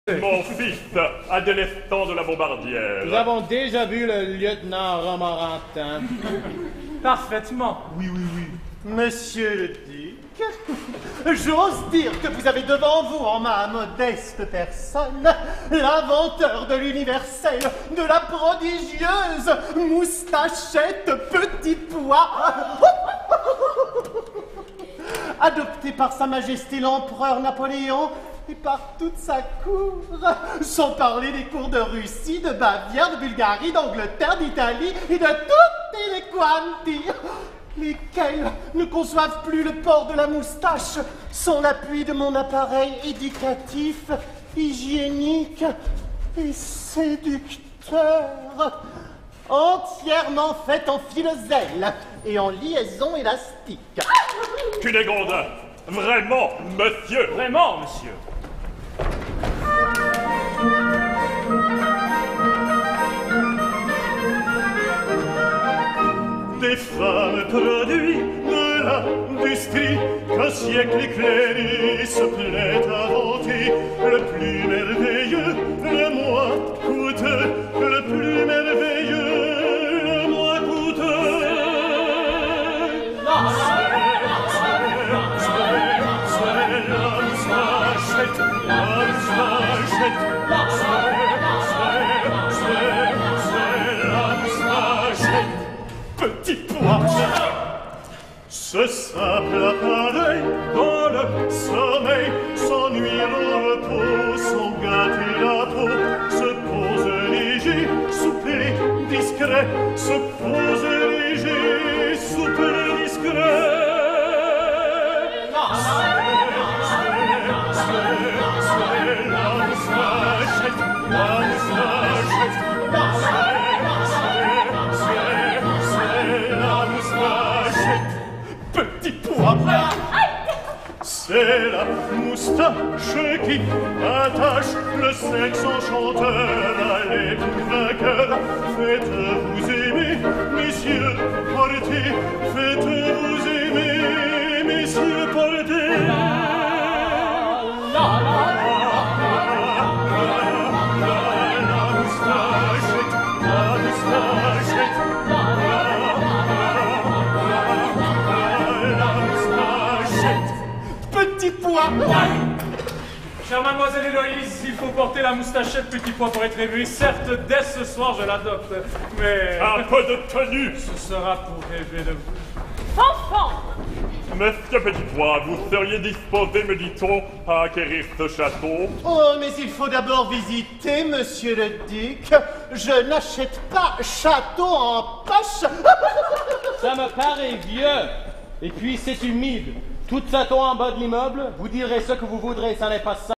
Mon fils, adolescent de la bombardière. Nous avons déjà vu le lieutenant Romorantin. Parfaitement. Oui. Monsieur le duc, j'ose dire que vous avez devant vous, en ma modeste personne, l'inventeur de l'universel, de la prodigieuse moustachette Petit Pois. Adopté par Sa Majesté l'Empereur Napoléon et par toute sa cour, sans parler des cours de Russie, de Bavière, de Bulgarie, d'Angleterre, d'Italie et de tutti les quanti, lesquels ne conçoivent plus le port de la moustache sans l'appui de mon appareil éducatif, hygiénique et séducteur, entièrement fait en philoselle et en liaison élastique. Cunégonde, vraiment, monsieur. Vraiment, monsieur. Des femmes produits de l'industrie qu'un siècle éclairé se plaît à vanter, le plus merveilleux, le moins coûteux, le plus merveilleux, le moins coûteux. Petit Pois. Ce simple appareil dans le sommeil, sans nuire au repos, sans gâter la peau, se pose léger, souple et discret, se pose léger, souple et discret. Petit Pois. C'est la moustache qui attache le sexe enchanteur à l'époux vainqueur. Faites-vous aimer, messieurs, portez. Faites-vous aimer, messieurs, portez. La moustachette, la moustachette. Petit Pois. Chère mademoiselle Héloïse, il faut porter la moustachette Petit Pois pour être ému. Certes, dès ce soir, je l'adopte, mais... Un peu de tenue. Ce sera pour rêver de vous. Fanfan! Monsieur Petit Pois, vous seriez disposé, me dit-on, à acquérir ce château? Oh, mais il faut d'abord visiter, monsieur le duc. Je n'achète pas château en poche. Ça me paraît vieux. Et puis c'est humide. Tout ça tombe en bas de l'immeuble. Vous direz ce que vous voudrez, ça n'est pas ça.